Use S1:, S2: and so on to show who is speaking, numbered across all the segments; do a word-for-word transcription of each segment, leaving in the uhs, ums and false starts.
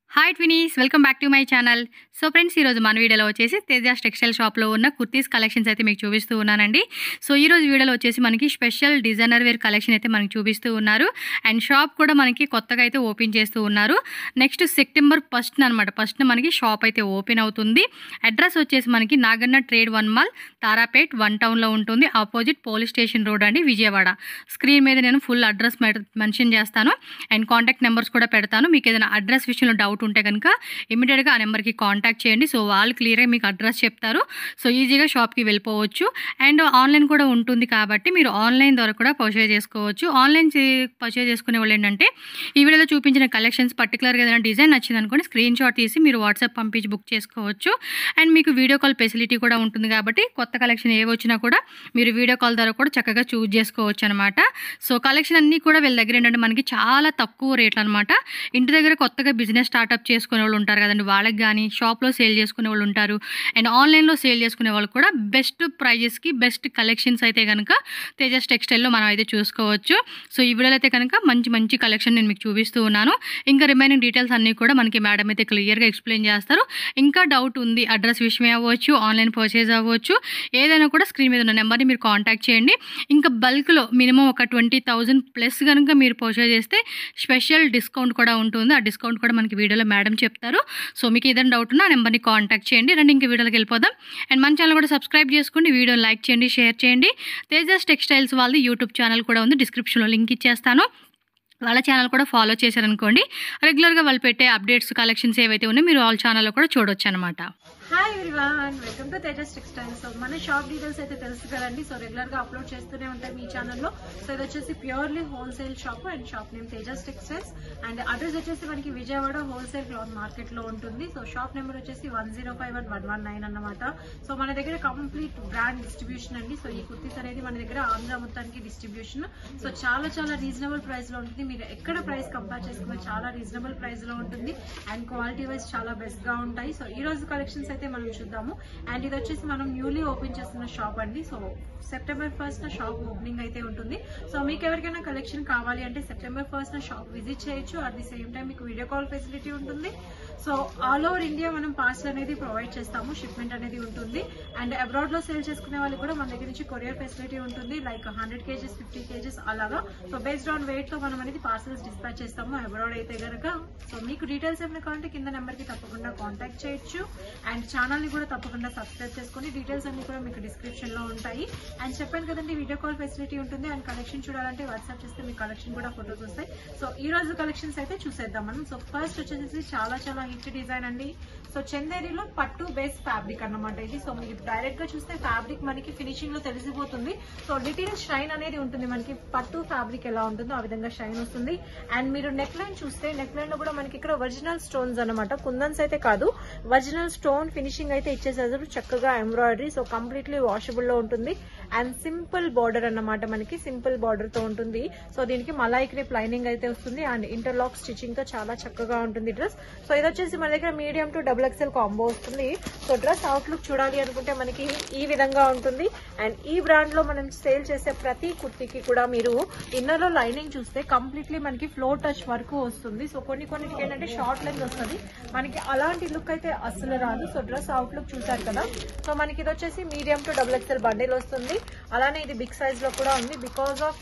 S1: Hi twinnies, welcome back to my channel. So friends, ఈరోజు మన వీడియోలో వచ్చేసి తేజాస్ టెక్స్టైల్ షాప్లో ఉన్న కుర్తీస్ కలెక్షన్స్ అయితే మీకు చూపిస్తూ ఉన్నానండి. సో ఈరోజు వీడియోలో వచ్చేసి మనకి స్పెషల్ డిజైనర్ వేర్ కలెక్షన్ అయితే మనకి చూపిస్తూ ఉన్నారు. అండ్ షాప్ కూడా మనకి కొత్తగా అయితే ఓపెన్ చేస్తూ ఉన్నారు. నెక్స్ట్ సెప్టెంబర్ ఫస్ట్ అనమాట, ఫస్ట్ మనకి షాప్ అయితే ఓపెన్ అవుతుంది. అడ్రస్ వచ్చేసి మనకి Naganna trade one mall, Tarapet one టౌన్లో ఉంటుంది. ఆపోజిట్ పోలీస్ స్టేషన్ రోడ్ అండి, విజయవాడ. స్క్రీన్ మీద నేను ఫుల్ అడ్రస్ మెన్షన్ చేస్తాను అండ్ కాంటాక్ట్ నెంబర్స్ కూడా పెడతాను. మీకు ఏదైనా అడ్రస్ విషయంలో డౌట్ ఉంటే కనుక ఇమీడియట్గా ఆ నెంబర్కి కాంటాక్ట్ చేయండి. సో వాళ్ళు క్లియర్గా మీకు అడ్రస్ చెప్తారు. సో ఈజీగా షాప్కి వెళ్ళిపోవచ్చు. అండ్ ఆన్లైన్ కూడా ఉంటుంది కాబట్టి మీరు ఆన్లైన్ ద్వారా కూడా పర్చేజ్ చేసుకోవచ్చు. ఆన్లైన్ పర్చేజ్ చేసుకునే వాళ్ళు ఏంటంటే ఈ వీడియోలో చూపించిన కలెక్షన్స్ పర్టికులర్గా ఏదైనా డిజైన్ నచ్చింది అనుకోండి, స్క్రీన్ షాట్ తీసి మీరు వాట్సాప్ పంపించి బుక్ చేసుకోవచ్చు. అండ్ మీకు వీడియో కాల్ ఫెసిలిటీ కూడా ఉంటుంది కాబట్టి కొత్త కలెక్షన్ ఏ వచ్చినా కూడా మీరు వీడియో కాల్ ద్వారా కూడా చక్కగా చూజ్ చేసుకోవచ్చు అనమాట. సో కలెక్షన్ అన్నీ కూడా వీళ్ళ దగ్గర ఏంటంటే మనకి చాలా తక్కువ రేట్లు అనమాట. ఇంటి దగ్గర కొత్తగా బిజినెస్ స్టార్ట్అప్ చేసుకునే వాళ్ళు ఉంటారు కదండి, వాళ్ళకి కానీ షాప్లో సేల్ చేసుకునే వాళ్ళు ఉంటారు. అండ్ ఆన్లైన్లో సేల్ చేసుకునే వాళ్ళు కూడా బెస్ట్ ప్రైజెస్కి బెస్ట్ కలెక్షన్స్ అయితే కనుక తేజస్ టెక్స్టైల్లో మనం అయితే చూసుకోవచ్చు. సో ఈ వీడియోలో అయితే కనుక మంచి మంచి కలెక్షన్ నేను మీకు చూపిస్తూ ఉన్నాను. ఇంకా రిమైనింగ్ డీటెయిల్స్ అన్నీ కూడా మనకి మేడం అయితే క్లియర్గా ఎక్స్ప్లెయిన్ చేస్తారు. ఇంకా డౌట్ ఉంది, అడ్రస్ విషయమే అవ్వచ్చు, ఆన్లైన్ పర్చేజ్ అవ్వచ్చు, ఏదైనా కూడా స్క్రీన్ మీద ఉన్న నెంబర్ని మీరు కాంటాక్ట్ చేయండి. ఇంకా బల్క్లో మినిమం ఒక ట్వంటీ థౌజండ్ ప్లస్ కనుక మీరు పర్చేజ్ చేస్తే స్పెషల్ డిస్కౌంట్ కూడా ఉంటుంది. ఆ డిస్కౌంట్ కూడా మనకి వీడియోలో మేడం చెప్తారు. సో మీకు ఏదైనా డౌట్ ఉన్నా ఆ నెంబర్ని కాంటాక్ట్ చేయండి. రండి ఇంకా వీడియోకి వెళ్ళిపోదాం. అండ్ మన ఛానల్ కూడా సబ్స్క్రైబ్ చేసుకోండి, వీడియోని లైక్ చేయండి, షేర్ చేయండి. తేజస్ టెక్స్టైల్స్ వాళ్ళది యూట్యూబ్ ఛానల్ కూడా ఉంది, డిస్క్రిప్షన్లో లింక్ ఇచ్చేస్తాను. వాళ్ళ ఛానల్ కూడా ఫాలో చేశారనుకోండి, రెగ్యులర్గా వాళ్ళు పెట్టే అప్డేట్స్ కలెక్షన్స్ ఏవైతే ఉన్నాయో మీరు వాళ్ళ ఛానల్లో కూడా చూడొచ్చు అనమాట.
S2: Hi everyone, welcome to Tejas textiles. So మన షాప్ డీటెయిల్స్ అయితే తెలుసు కదండి. సో రెగ్యులర్ గా అప్లోడ్ చేస్తూనే ఉంటాయి మీ ఛానల్లో. సో ఇది వచ్చేసి purely wholesale shop and shop name Tejas textiles. And address వచ్చేసి మనకి విజయవాడ హోల్సేల్ క్లాత్ మార్కెట్ లో ఉంటుంది. సో షాప్ నెంబర్ వచ్చేసి one zero five one one one nine అన్నమాట. సో మన దగ్గర కంప్లీట్ బ్రాండ్ డిస్ట్రిబ్యూషన్ అండి. సో ఈ కుర్తీస్ అనేది మన దగ్గర ఆంధ్ర మొత్తానికి డిస్ట్రిబ్యూషన్. సో చాలా చాలా రీజనబుల్ ప్రైస్ లో ఉంటుంది. మీరు ఎక్కడ ప్రైస్ కంపేర్ చేసుకున్నా చాలా రీజనబుల్ ప్రైస్ లో ఉంటుంది. అండ్ క్వాలిటీ వైజ్ చాలా బెస్ట్ గా ఉంటాయి. సో ఈ రోజు కలెక్షన్స్ అయితే మనం చూద్దాము. అండ్ ఇది వచ్చేసి మనం న్యూలీ ఓపెన్ చేస్తున్న షాప్ అండి. సో సెప్టెంబర్ ఫస్ట్ నా షాప్ ఓపెనింగ్ అయితే ఉంటుంది. సో మీకు ఎవరికైనా కలెక్షన్ కావాలి అంటే సెప్టెంబర్ ఫస్ట్ నా షాప్ విజిట్ చేయొచ్చు. అట్ ది సేమ్ టైం మీకు వీడియో కాల్ ఫెసిలిటీ ఉంటుంది. సో ఆల్ ఓవర్ ఇండియా మనం పార్సల్ అనేది ప్రొవైడ్ చేస్తాము, షిప్మెంట్ అనేది ఉంటుంది. అండ్ అబ్రాడ్ లో సేల్ చేసుకునే వాళ్ళకి కూడా మన దగ్గర నుంచి కొరియర్ ఫెసిలిటీ ఉంటుంది. Like hundred kgs fifty kgs అలాగా. సో బేస్డ్ ఆన్ వెయిట్ తో మనం అనేది పార్సల్స్ డిస్పాచ్ చేస్తాము అబ్రాడ్ అయితే కనుక. సో మీకు డీటెయిల్స్ ఏమైనా కావాలంటే కింద నెంబర్ కి తప్పకుండా కాంటాక్ట్ చేయొచ్చు. అండ్ ఛానల్ ని కూడా తప్పకుండా సబ్స్క్రైబ్ చేసుకుని డీటెయిల్స్ అన్ని కూడా మీకు డిస్క్రిప్షన్ లో ఉంటాయి. అండ్ చెప్పాను కదండి, వీడియో కాల్ ఫెసిలిటీ ఉంటుంది. అండ్ కలెక్షన్ చూడాలంటే వాట్సాప్ చేస్తే మీకు కలెక్షన్ కూడా ఫోటోస్ వస్తాయి. సో ఈ రోజు కలెక్షన్స్ అయితే చూసేద్దాం మనం. సో ఫస్ట్ వచ్చేసి చాలా చాలా హిట్ డిజైన్ అండి. సో చందేరిలో పట్టు బేస్ ఫ్యాబ్రిక్ అన్నమాట ఇది. సో మీరు డైరెక్ట్ గా చూస్తే ఫ్యాబ్రిక్ మనకి ఫినిషింగ్ లో తెలిసిపోతుంది. సో లిటిల్ షైన్ అనేది ఉంటుంది మనకి. పట్టు ఫ్యాబ్రిక్ ఎలా ఉంటుందో ఆ విధంగా షైన్ వస్తుంది. అండ్ మీరు నెక్ లైన్ చూస్తే నెక్ లైన్ లో కూడా మనకి ఇక్కడ ఒరిజినల్ స్టోన్స్ అనమాట, కుందన్స్ అయితే కాదు, ఒరిజినల్ స్టోన్ ఫినిషింగ్ అయితే ఇచ్చేసారు చక్కగా ఎంబ్రాయిడరీ. సో కంప్లీట్లీ వాషబుల్ లో ఉంటుంది. అండ్ సింపుల్ బార్డర్ అన్నమాట, మనకి సింపుల్ బార్డర్ తో ఉంటుంది. సో దీనికి మలాయి క్రేప్ లైనింగ్ అయితే వస్తుంది. అండ్ ఇంటర్లాక్ స్టిచింగ్ తో చాలా చక్కగా ఉంటుంది డ్రెస్. సో ఇది వచ్చేసి మన దగ్గర medium to double XL combo వస్తుంది. సో డ్రెస్ అవుట్లుక్ చూడాలి అనుకుంటే మనకి ఈ విధంగా ఉంటుంది. అండ్ ఈ బ్రాండ్ లో మనం సేల్ చేసే ప్రతి కుర్తీకి కూడా మీరు ఇన్నర్ లో లైనింగ్ చూస్తే కంప్లీట్లీ మనకి ఫ్లోర్ టచ్ వరకు వస్తుంది. సో కొన్ని కొన్నిటికి ఏంటంటే షార్ట్ లెంత్ వస్తుంది, మనకి అలాంటి లుక్ అయితే అస్సలు రాదు. సో డ్రెస్ అవుట్లుక్ చూసారు కదా. సో మనకి ఇది వచ్చేసి medium to double XL bundle వస్తుంది. అలానే ఇది బిగ్ సైజ్ లో కూడా ఉంది. బికాస్ ఆఫ్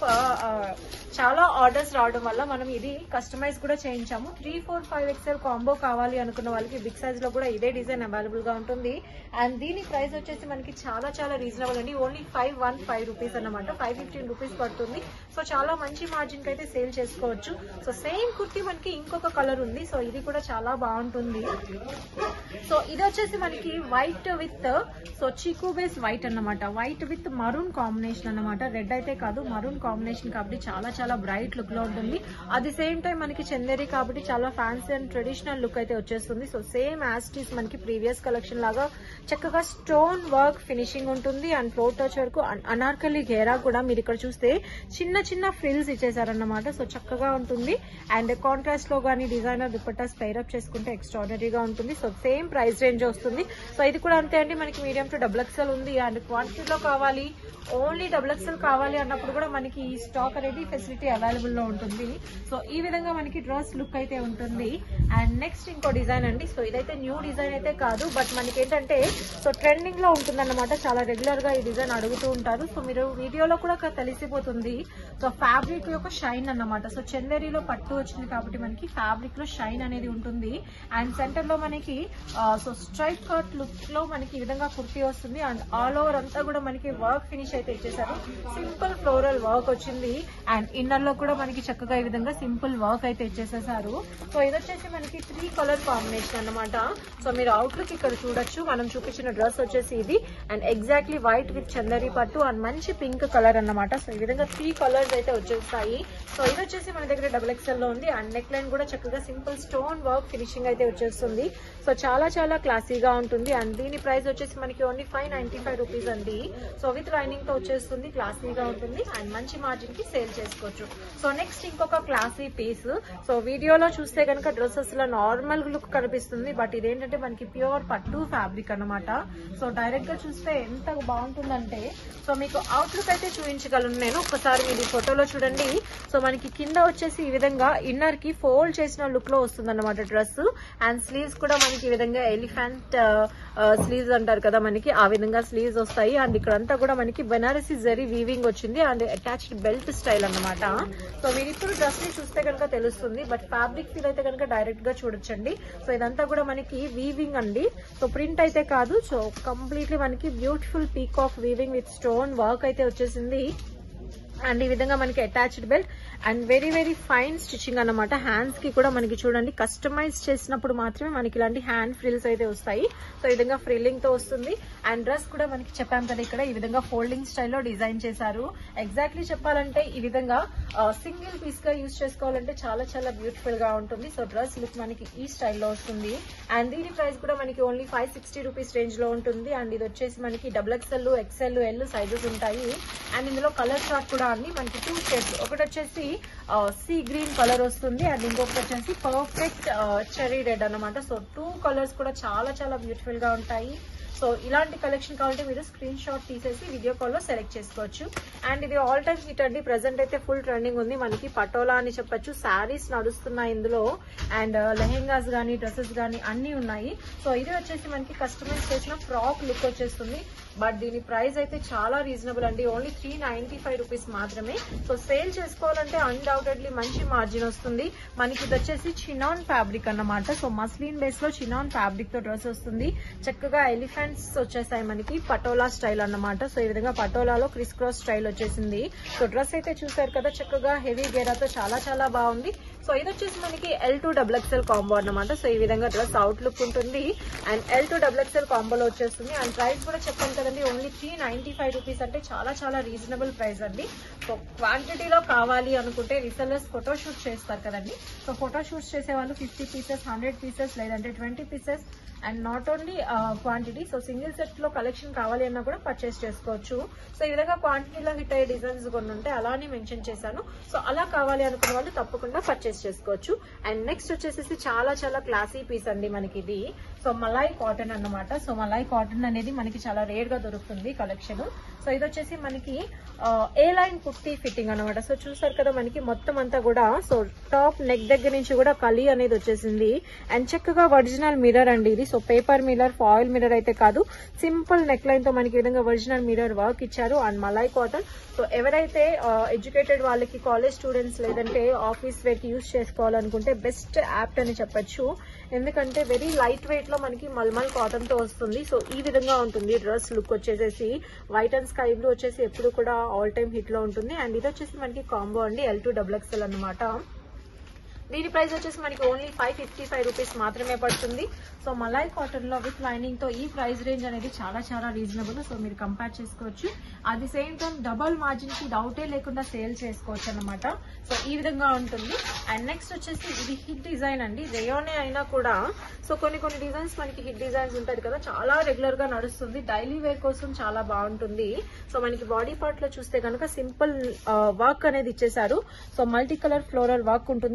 S2: చాలా ఆర్డర్స్ రావడం వల్ల మనం ఇది కస్టమైజ్ కూడా చేయించాము. Three four five XL combo కావాలి అనుకున్న వాళ్ళకి బిగ్ సైజ్ లో కూడా ఇదే డిజైన్ అవైలబుల్ గా ఉంటుంది. అండ్ దీని ప్రైస్ వచ్చేసి మనకి చాలా చాలా రీజనబుల్ అండి. Only five one five rupees అనమాట, ఫైవ్ ఫిఫ్టీన్ రూపీస్ పడుతుంది. సో చాలా మంచి మార్జిన్ కి అయితే సేల్ చేసుకోవచ్చు. సో సేమ్ కుర్తీ మనకి ఇంకొక కలర్ ఉంది. సో ఇది కూడా చాలా బాగుంటుంది. సో ఇది వచ్చేసి మనకి white with so chikoo base white అన్నమాట, వైట్ విత్ మరూన్ కాంబినేషన్ అన్నమాట. రెడ్ అయితే కాదు, మరూన్ కాంబినేషన్ కాబట్టి చాలా చాలా బ్రైట్ లుక్ లో ఉంటుంది. అట్ ది సేమ్ టైం మనకి చందేరి కాబట్టి చాలా ఫ్యాన్సీ అండ్ ట్రెడిషనల్ లుక్ అయితే వచ్చేస్తుంది. సో సేమ్ యాస్టీస్ మనకి ప్రీవియస్ కలెక్షన్ లాగా చక్కగా స్టోన్ వర్క్ ఫినిషింగ్ ఉంటుంది. అండ్ ఫ్లోర్ టచ్ వరకు అనార్కలి ఘేరా కూడా మీరు ఇక్కడ చూస్తే చిన్న చిన్న ఫ్రిల్స్ ఇచ్చేసారన్నమాట. సో చక్కగా ఉంటుంది. అండ్ కాంట్రాస్ట్ లో గానీ డిజైనర్ దుపట్టాస్ పైరప్ చేసుకుంటే ఎక్స్ట్రాడనరీగా ఉంటుంది. సో సేమ్ ప్రైస్ రేంజ్ వస్తుంది. సో ఇది కూడా అంతే అండి, మనకి మీడియం టు డబుల్ ఎక్స్ఎల్ ఉంది. అండ్ క్వాంటిటీలో కావాలి, ఓన్లీ డబుల్ ఎక్స్ఎల్ కావాలి అన్నప్పుడు కూడా మనకి ఈ స్టాక్ అనేది ఫెసిలిటీ అవైలబుల్ లో ఉంటుంది. సో ఈ విధంగా మనకి డ్రెస్ లుక్ అయితే ఉంటుంది. అండ్ నెక్స్ట్ ఇంకొక ఇంకో డిజైన్ అండి. సో ఇదైతే న్యూ డిజైన్ అయితే కాదు, బట్ మనకి ఏంటంటే సో ట్రెండింగ్ లో ఉంటుందన్నమాట. చాలా రెగ్యులర్ గా ఈ డిజైన్ అడుగుతూ ఉంటారు. సో మీరు వీడియోలో కూడా తెలిసిపోతుంది. సో ఫ్యాబ్రిక్ యొక్క షైన్ అన్నమాట. సో చందేరిలో పట్టు వచ్చింది కాబట్టి మనకి ఫ్యాబ్రిక్ లో షైన్ అనేది ఉంటుంది. అండ్ సెంటర్ లో మనకి సో స్ట్రైట్ కట్ లుక్ లో మనకి ఈ విధంగా కుర్తీ వస్తుంది. అండ్ ఆల్ ఓవర్ అంతా కూడా మనకి వర్క్ ఫినిష్ అయితే ఇచ్చేసారు. సింపుల్ ఫ్లోరల్ వర్క్ వచ్చింది. అండ్ ఇన్నర్ లో కూడా మనకి చక్కగా ఈ విధంగా సింపుల్ వర్క్ అయితే ఇచ్చేసేసారు. సో ఇది వచ్చేసి మనకి త్రీ కలర్ కాంబినేషన్ అన్నమాట. సో మీరు అవుట్లుక్ ఇక్కడ చూడొచ్చు. మనం చూపించిన డ్రెస్ వచ్చేసి ఇది and exactly white with Chanderi పట్టు అండ్ మంచి పింక్ కలర్ అన్నమాట. సో ఈ విధంగా త్రీ కలర్స్ అయితే వచ్చేస్తాయి. సో ఇది వచ్చేసి మన దగ్గర డబుల్ ఎక్స్ఎల్ లో ఉంది. అండ్ నెక్ లైన్ కూడా చక్కగా సింపుల్ స్టోన్ వర్క్ ఫినిషింగ్ అయితే వచ్చేస్తుంది. సో చాలా చాలా క్లాసీగా ఉంటుంది. అండ్ దీని ప్రైస్ వచ్చేసి మనకి only five ninety five rupees అండి. సో విత్ లైనింగ్ తో వచ్చేస్తుంది. క్లాసీగా ఉంటుంది అండ్ మంచి మార్జిన్ కి సేల్ చేసుకోవచ్చు. సో నెక్స్ట్ ఇంకొక క్లాసీ పీస్. సో వీడియోలో చూస్తే కనుక డ్రెస్సెస్ లో నార్మల్ లుక్ కనిపిస్తుంది, బట్ ఇదేంటంటే మనకి ప్యూర్ పట్టు ఫ్యాబ్రిక్ అన్నమాట. సో డైరెక్ట్ గా చూస్తే ఎంత బాగుంటుందంటే సో మీకు అవుట్లుక్ అయితే చూపించగలను నేను. ఒకసారి మీరు ఫోటోలో చూడండి. సో మనకి కింద వచ్చేసి ఈ విధంగా ఇన్నర్ కి ఫోల్డ్ చేసిన లుక్ లో వస్తుంది అన్నమాట డ్రెస్. అండ్ స్లీవ్స్ కూడా మనకి ఈ విధంగా ఎలిఫెంట్ స్లీవ్స్ అంటారు కదా, మనకి ఆ విధంగా స్లీవ్స్ వస్తాయి. అండ్ ఇక్కడంతా కూడా మనకి బెనారసి జరీ వీవింగ్ వచ్చింది అండ్ అటాచ్డ్ బెల్ట్ స్టైల్ అన్నమాట. సో మీరు ఇప్పుడు డ్రెస్ ని చూస్తే కనుక తెలుస్తుంది, బట్ ఫ్యాబ్రిక్ ఫీల్ అయితే కనుక డైరెక్ట్ గా చూడొచ్చండి. సో ఇదంతా కూడా మనకి వీవింగ్ అండి. సో ప్రింట్ అయితే కాదు. సో కంప్లీట్లీ మనకి beautiful peak of weaving with stone work అయితే వచ్చేసింది. అండ్ ఈ విధంగా మనకి attached belt and very very fine stitching అన్నమాట. హ్యాండ్స్ కి కూడా మనకి చూడండి కస్టమైజ్ చేసినప్పుడు మాత్రమే మనకి ఇలాంటి హ్యాండ్ ఫ్రిల్స్ అయితే వస్తాయి. సో ఈ విధంగా ఫ్రిల్లింగ్ తో వస్తుంది. అండ్ డ్రెస్ కూడా మనకి చెప్పాం కదా ఇక్కడ ఈ విధంగా ఫోల్డింగ్ స్టైల్లో డిజైన్ చేశారు. ఎగ్జాక్ట్లీ చెప్పాలంటే ఈ విధంగా సింగిల్ పీస్ గా యూజ్ చేసుకోవాలంటే చాలా చాలా బ్యూటిఫుల్ గా ఉంటుంది. సో డ్రెస్ లుక్ మనకి ఈ స్టైల్లో వస్తుంది. అండ్ దీని ప్రైస్ కూడా మనకి only five sixty rupees range లో ఉంటుంది. అండ్ ఇది వచ్చేసి మనకి double XL XL L sizes ఉంటాయి. అండ్ ఇందులో కలర్ చార్ట్ కూడా అన్ని మనకి టూ షేడ్స్, ఒకటి వచ్చేసి సీ గ్రీన్ కలర్ వస్తుంది అండ్ ఇంకొకటి వచ్చేసి పర్ఫెక్ట్ చెరీ రెడ్ అన్నమాట. సో టూ కలర్స్ కూడా చాలా చాలా బ్యూటిఫుల్ గా ఉంటాయి. సో ఇలాంటి కలెక్షన్ కావాలంటే మీరు స్క్రీన్ షాట్ తీసేసి వీడియో కాల్ లో సెలెక్ట్ చేసుకోవచ్చు. అండ్ ఇది ఆల్ టైమ్ హిట్ అండి. ప్రెసెంట్ అయితే ఫుల్ ట్రెండింగ్ ఉంది. మనకి పటోలా అని చెప్పొచ్చు. శారీస్ నడుస్తున్నాయి ఇందులో. అండ్ లెహెంగాస్ గానీ డ్రెస్సెస్ గానీ అన్ని ఉన్నాయి. సో ఇది వచ్చేసి మనకి కస్టమైజ్ చేసిన ఫ్రాక్ లుక్ వచ్చేస్తుంది. బట్ దీని ప్రైస్ అయితే చాలా రీజనబుల్ అండి. Only three ninety five rupees మాత్రమే. సో సేల్ చేసుకోవాలంటే అన్డౌటెడ్లీ మంచి మార్జిన్ వస్తుంది. మనకి ఇది వచ్చేసి చినాన్ ఫ్యాబ్రిక్ అన్నమాట. సో మస్లిన్ బేస్ లో చినాన్ ఫ్యాబ్రిక్ తో డ్రెస్ వస్తుంది. చక్కగా ఎలిఫెంట్స్ వచ్చేసాయి మనకి పటోలా స్టైల్ అన్నమాట. సో ఈ విధంగా పటోలాలో క్రిస్ క్రాస్ స్టైల్ వచ్చేసింది. సో డ్రెస్ అయితే చూసారు కదా చక్కగా హెవీ గేరాతో చాలా చాలా బాగుంది. సో ఇది వచ్చేసి మనకి L to double XL combo అన్నమాట. సో ఈ విధంగా డ్రెస్ అవుట్ లుక్ ఉంటుంది. And L to double XL కాంబోలో వచ్చేస్తుంది. అండ్ ప్రైస్ కూడా చెప్పాను కదండి only three ninety five rupees అంటే చాలా చాలా రీజనబుల్ ప్రైస్ అండి. సో క్వాంటిటీలో కావాలి అనుకుంటే రీసెల్లర్స్ ఫోటో షూట్ చేస్తారు కదండి. సో ఫోటో షూట్స్ చేసే వాళ్ళు ఫిఫ్టీ పీసెస్ హండ్రెడ్ పీసెస్ లేదంటే twenty pieces and not only quantity. So single set లో కలెక్షన్ కావాలి అన్నా కూడా పర్చేస్ చేసుకోవచ్చు. సో ఈ విధంగా క్వాంటిటీలో హిట్ అయ్యే డిజైన్స్ కొన్ని ఉంటాయి, అలానే మెన్షన్ చేశాను. సో అలా కావాలి అనుకున్న వాళ్ళు తప్పకుండా పర్చేస్ చేసుకోవచ్చు. అండ్ నెక్స్ట్ వచ్చేసి చాలా చాలా క్లాసీ పీస్ అండి మనకి ఇది. సో మలాయ్ కాటన్ అన్నమాట. సో మలాయ్ కాటన్ అనేది మనకి చాలా రేర్ గా దొరుకుతుంది కలెక్షన్. సో ఇది వచ్చేసి మనకి ఏ లైన్ కుర్తీ ఫిట్టింగ్ అనమాట. సో చూసారు కదా మనకి మొత్తం అంతా కూడా సో టాప్ నెక్ దగ్గర నుంచి కూడా కలి అనేది వచ్చేసింది. అండ్ చక్కగా ఒరిజినల్ మిర్రర్ అండి ఇది. So paper mirror foil mirror అయితే కాదు, సింపుల్ నెక్ లైన్ తో మనకి ఈ విధంగా ఒరిజినల్ మిర్రర్ వర్క్ ఇచ్చారు. And malai cotton. సో ఎవరైతే ఎడ్యుకేటెడ్ వాళ్ళకి కాలేజ్ స్టూడెంట్స్ లేదంటే ఆఫీస్ వేర్ కి యూజ్ చేసుకోవాలనుకుంటే బెస్ట్ యాప్ట్ అని చెప్పొచ్చు. ఎందుకంటే వెరీ లైట్ వెయిట్ లో మనకి మల్మల్ కాటన్ తో వస్తుంది. సో ఈ విధంగా ఉంటుంది డ్రెస్ లుక్ వచ్చేసేసి. వైట్ అండ్ స్కై బ్లూ వచ్చేసి ఎప్పుడు కూడా ఆల్ టైమ్ హిట్ లో ఉంటుంది. అండ్ ఇది వచ్చేసి మనకి కాంబో అండి ఎల్ టూ డబుల్ ఎక్స్ఎల్ అనమాట. దీని ప్రైస్ వచ్చేసి మనకి only five fifty five rupees మాత్రమే పడుతుంది. సో మలాయ్ కాటన్ లో విత్ లైనింగ్ తో ఈ ప్రైస్ రేంజ్ అనేది చాలా చాలా రీజనబుల్. సో మీరు కంపేర్ చేసుకోవచ్చు. At the same time double margin కి డౌటే లేకుండా సేల్ చేసుకోవచ్చు అనమాట. సో ఈ విధంగా ఉంటుంది. అండ్ నెక్స్ట్ వచ్చేసి ఇది హిట్ డిజైన్ అండి. రేయోనే అయినా కూడా సో కొన్ని కొన్ని డిజైన్స్ మనకి హిట్ డిజైన్స్ ఉంటాయి కదా, చాలా రెగ్యులర్ గా నడుస్తుంది. డైలీ వేర్ కోసం చాలా బాగుంటుంది. సో మనకి బాడీ పార్ట్ లో చూస్తే కనుక సింపుల్ వర్క్ అనేది ఇచ్చేసారు. So multi colour floral work ఉంటుంది. అక్కడ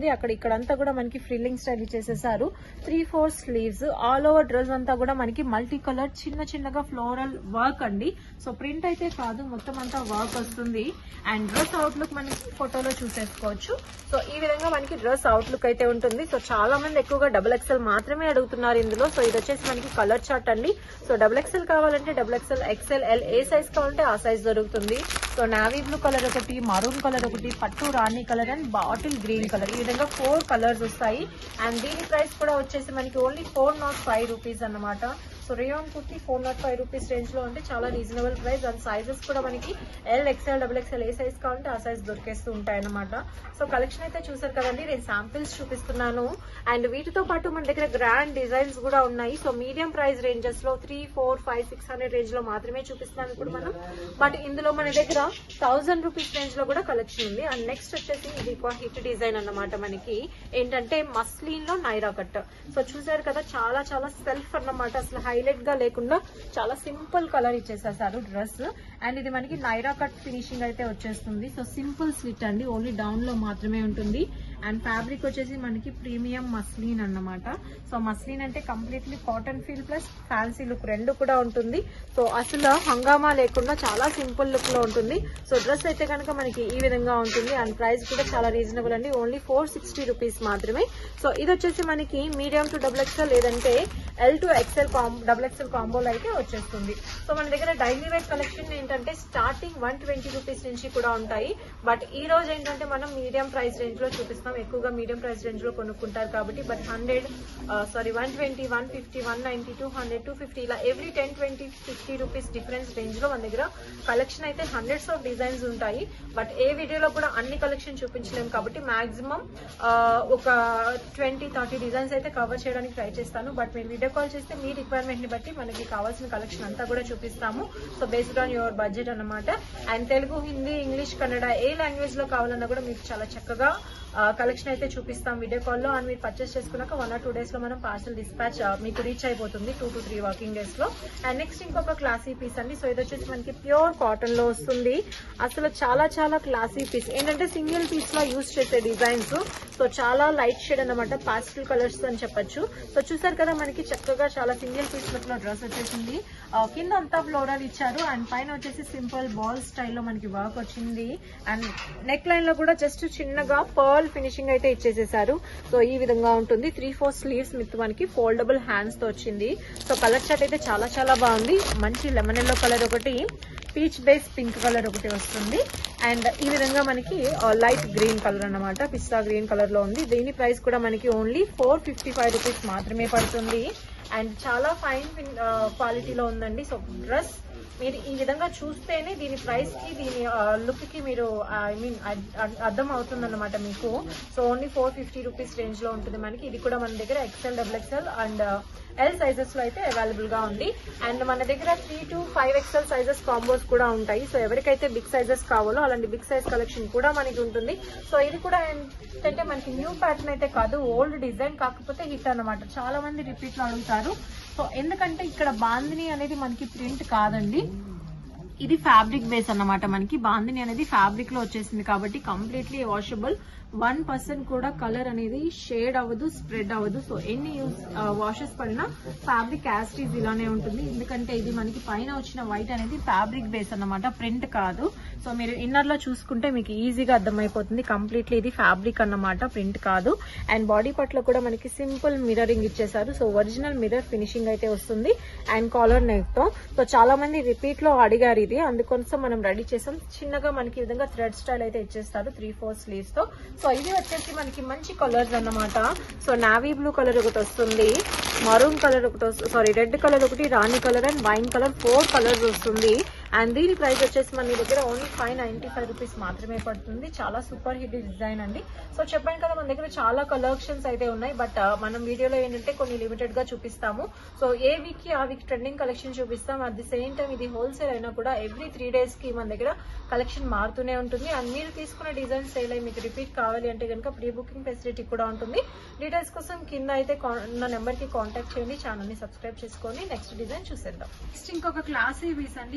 S2: ఇక్కడంతా కూడా మనకి ఫ్రిల్లింగ్ స్టైల్ ఇచ్చేసేసారు. Three four sleeves, all over dress అంతా కూడా మనకి మల్టీ కలర్ చిన్న చిన్నగా ఫ్లోరల్ వర్క్ అండి. సో ప్రింట్ అయితే కాదు, మొత్తం అంతా వర్క్ వస్తుంది. అండ్ డ్రెస్ అవుట్లుక్ మనకి ఫోటోలో చూసేసుకోవచ్చు. సో ఈ విధంగా మనకి డ్రెస్ అవుట్లుక్ అయితే ఉంటుంది. సో చాలా మంది ఎక్కువగా డబుల్ ఎక్స్ఎల్ మాత్రమే అడుగుతున్నారు ఇందులో. సో ఇది వచ్చేసి మనకి కలర్ చార్ట్ అండి. సో డబుల్ ఎక్స్ఎల్ కావాలంటే double XL, XL, L A size కావాలంటే ఆ సైజ్ దొరుకుతుంది. సో నావీ బ్లూ కలర్ ఒకటి, మరూన్ కలర్ ఒకటి, పట్టు రాణి colour and bottle green colour, ఈ విధంగా ఫోర్ కలర్స్ వస్తాయి. అండ్ దీని ప్రైస్ కూడా వచ్చేసి మనకి only four naught five rupees అన్నమాట. So rayon kurti four naught five rupees range లో అంటే చాలా రీజనబుల్ ప్రైస్. అండ్ సైజెస్ కూడా మనకి L, XL, double XL A size కావాలంటే ఆ సైజ్ దొరికేస్తూ ఉంటాయి అన్నమాట. సో కలెక్షన్ అయితే చూసారు కదండి, నేను శాంపిల్స్ చూపిస్తున్నాను. అండ్ వీటితో పాటు మన దగ్గర గ్రాండ్ డిజైన్స్ కూడా ఉన్నాయి. సో మీడియం ప్రైస్ రేంజెస్ లో three four five six hundred range లో మాత్రమే చూపిస్తున్నాను ఇప్పుడు మనం. బట్ ఇందులో మన దగ్గర థౌసండ్ రూపీస్ రేంజ్ లో కూడా కలెక్షన్ ఉంది. అండ్ నెక్స్ట్ వచ్చేసి ఇది ఒక హిట్ డిజైన్ అన్నమాట. మనకి ఏంటంటే మస్లిన్ లో నైరా కట్. సో చూసారు కదా, చాలా చాలా సెల్ఫ్ అన్నమాట, అసలు హైలైట్ గా లేకుండా చాలా సింపుల్ కలర్ ఇచ్చేసేసారు డ్రెస్. అండ్ ఇది మనకి నైరా కట్ ఫినిషింగ్ అయితే వచ్చేస్తుంది. సో సింపుల్ స్లిట్ అండి, ఓన్లీ డౌన్ లో మాత్రమే ఉంటుంది. అండ్ ఫ్యాబ్రిక్ వచ్చేసి మనకి ప్రీమియం మస్లిన్ అన్నమాట. సో మస్లిన్ అంటే completely cotton feel plus fancy look రెండు కూడా ఉంటుంది. సో అసలు హంగామా లేకుండా చాలా సింపుల్ లుక్ లో ఉంటుంది. సో డ్రెస్ అయితే కనుక మనకి ఈ విధంగా ఉంటుంది. అండ్ ప్రైస్ కూడా చాలా రీజనబుల్ అండి, ఓన్లీ ఫోర్ సిక్స్టీ రూపీస్ మాత్రమే. సో ఇది వచ్చేసి మనకి మీడియం టు డబుల్ ఎక్స్ఎల్ లేదంటే L to XL double XL కాంబోలో అయితే వచ్చేస్తుంది. సో మన దగ్గర డైలీ వేర్ కలెక్షన్ ఏంటంటే స్టార్టింగ్ వన్ ట్వంటీ రూపీస్ నుంచి కూడా ఉంటాయి. బట్ ఈ రోజు ఏంటంటే మనం మీడియం ప్రైస్ రేంజ్ లో చూపిస్తాం. ఎక్కువగా మీడియం ప్రైస్ రేంజ్ లో కొనుక్కుంటారు కాబట్టి. But hundred sorry one twenty one fifty one ninety two hundred two fifty ఇలా every ten twenty fifty rupees difference range లో మన దగ్గర కలెక్షన్ అయితే హండ్రెడ్స్ ఆఫ్ డిజైన్స్ ఉంటాయి. బట్ ఏ వీడియోలో కూడా అన్ని కలెక్షన్ చూపించలేము కాబట్టి మాక్సిమం ఒక ట్వంటీ థర్టీ డిజైన్స్ అయితే కవర్ చేయడానికి ట్రై చేస్తాను. బట్ మీరు వీడియో కాల్ చేస్తే మీ రిక్వైర్మెంట్ ని బట్టి మనకి కావాల్సిన కలెక్షన్ అంతా కూడా చూపిస్తాము. So based on your budget అన్నమాట. అండ్ తెలుగు, హిందీ, ఇంగ్లీష్, కన్నడ ఏ లాంగ్వేజ్ లో కావాలన్నా కూడా మీకు చాలా చక్కగా కలెక్షన్ అయితే చూపిస్తాం వీడియో కాల్లో. అండ్ మీరు పర్చేస్ చేసుకున్నాక వన్ ఆర్ టూ డేస్ లో మనం పార్సల్ డిస్పాచ్ మీకు రీచ్ అయిపోతుంది, two to three working days లో. అండ్ నెక్స్ట్ ఇంకొక క్లాసీ పీస్ అండి. సో ఇది వచ్చేసి మనకి ప్యూర్ కాటన్ లో వస్తుంది. అసలు చాలా చాలా క్లాసీ పీస్, ఏంటంటే సింగిల్ పీస్ లో యూజ్ చేసే డిజైన్స్. సో చాలా లైట్ షేడ్ అన్నమాట, పాస్టల్ కలర్స్ అని చెప్పొచ్చు. సో చూసారు కదా, మనకి చక్కగా చాలా సింగిల్ పీస్ లో డ్రెస్ వచ్చేసింది. కింద అంతా ఫ్లోరల్ ఇచ్చారు. అండ్ పైన వచ్చేసి సింపుల్ బాల్ స్టైల్లో మనకి వర్క్ వచ్చింది. అండ్ నెక్ లైన్ లో కూడా జస్ట్ చిన్నగా పర్ల్ ఫినిషింగ్ అయితే ఇచ్చేసేసారు. సో ఈ విధంగా ఉంటుంది. త్రీ ఫోర్ స్లీవ్స్ విత్ మనకి ఫోల్డబుల్ హ్యాండ్స్ తో వచ్చింది. సో కలర్ చార్ట్ అయితే చాలా చాలా బాగుంది. మంచి లెమన్ ఎల్లో కలర్ ఒకటి, పీచ్ బేస్ పింక్ కలర్ ఒకటి వస్తుంది. అండ్ ఈ విధంగా మనకి లైట్ గ్రీన్ కలర్ అన్నమాట, పిస్తా గ్రీన్ కలర్ లో ఉంది. దీని ప్రైస్ కూడా మనకి only four fifty five rupees మాత్రమే పడుతుంది. అండ్ చాలా ఫైన్ క్వాలిటీలో ఉందండి. సో డ్రెస్ మీరు ఈ విధంగా చూస్తేనే దీని ప్రైస్ కి, దీని లుక్ కి మీరు ఐ మీన్ అర్థం అవుతుంది అనమాట మీకు. So only four fifty rupees range లో ఉంటుంది మనకి. ఇది కూడా మన దగ్గర XL, double XL and L sizes లో అయితే అవైలబుల్ గా ఉంది. అండ్ మన దగ్గర three to five XL sizes combos కూడా ఉంటాయి. సో ఎవరికైతే బిగ్ సైజెస్ కావాలో అలాంటి బిగ్ సైజ్ కలెక్షన్ కూడా మనకి ఉంటుంది. సో ఇది కూడా ఏంటంటే మనకి న్యూ ప్యాటర్న్ అయితే కాదు, ఓల్డ్ డిజైన్, కాకపోతే హిట్ అన్నమాట. చాలా మంది రిపీట్ లో అడుగుతారు. సో ఎందుకంటే ఇక్కడ బాందిని అనేది మనకి ప్రింట్ కాదండి, ఇది ఫ్యాబ్రిక్ బేస్ అన్నమాట. మనకి బాందిని అనేది ఫ్యాబ్రిక్ లో వచ్చేసింది కాబట్టి కంప్లీట్లీ వాషబుల్. వన్ పర్సెంట్ కూడా కలర్ అనేది షేడ్ అవ్వదు, స్ప్రెడ్ అవ్వదు. సో ఎన్ని యూస్ వాషెస్ పడినా ఫ్యాబ్రిక్ యాస్టీజ్ ఇలానే ఉంటుంది. ఎందుకంటే ఇది మనకి పైన వచ్చిన వైట్ అనేది ఫ్యాబ్రిక్ బేస్ అన్నమాట, ప్రింట్ కాదు. సో మీరు ఇన్నర్ లో చూసుకుంటే మీకు ఈజీగా అర్థమైపోతుంది. కంప్లీట్లీ ఇది ఫ్యాబ్రిక్ అన్నమాట, ప్రింట్ కాదు. అండ్ బాడీ పార్ట్ లో కూడా మనకి సింపుల్ మిర్రరింగ్ ఇచ్చేసారు. సో ఒరిజినల్ మిర్రర్ ఫినిషింగ్ అయితే వస్తుంది. అండ్ కాలర్ నెక్ తో. సో చాలా మంది రిపీట్ లో అడిగారు ఇది, అందుకోసం మనం రెడీ చేసాం. చిన్నగా మనకి ఈ విధంగా థ్రెడ్ స్టైల్ అయితే ఇచ్చేస్తారు త్రీ ఫోర్ స్లీవ్స్ తో. సో ఇది వచ్చేసి మనకి మంచి కలర్స్ అన్నమాట. సో నావీ బ్లూ కలర్ ఒకటి వస్తుంది, మరూన్ కలర్ ఒకటి వస్తుంది, సారీ రెడ్ కలర్ ఒకటి, రాణి colour and wine colour, four colours వస్తుంది. అండ్ దీని ప్రైస్ వచ్చేసి మన దగ్గర only five ninety five rupees మాత్రమే పడుతుంది. చాలా సూపర్ హిట్ డిజైన్ అండి. సో చెప్పాను కదా, మన దగ్గర చాలా కలెక్షన్స్ అయితే ఉన్నాయి. బట్ మనం వీడియోలో ఏంటంటే కొన్ని లిమిటెడ్ గా చూపిస్తాము. సో ఏ వీక్ కి ఆ వీక్ ట్రెండింగ్ కలెక్షన్ చూపిస్తాం. అట్ ది సేమ్ టైం ఇది హోల్సేల్ అయినా కూడా ఎవ్రీ త్రీ డేస్ కి మన దగ్గర కలెక్షన్ మారుతూనే ఉంటుంది. అండ్ మీరు తీసుకున్న డిజైన్ సేల్ అయ్యి మీకు రిపీట్ కావాలి అంటే కనుక ప్రీ బుకింగ్ ఫెసిలిటీ కూడా ఉంటుంది. డీటెయిల్స్ కోసం కింద అయితే నా నెంబర్ కి కాంటాక్ట్ చేయండి. ఛానల్ ని సబ్స్క్రైబ్ చేసుకొని నెక్స్ట్ డిజైన్ చూసేద్దాం. నెక్స్ట్ ఇంకొక క్లాసీ పీస్ అండి, ప్రీమియం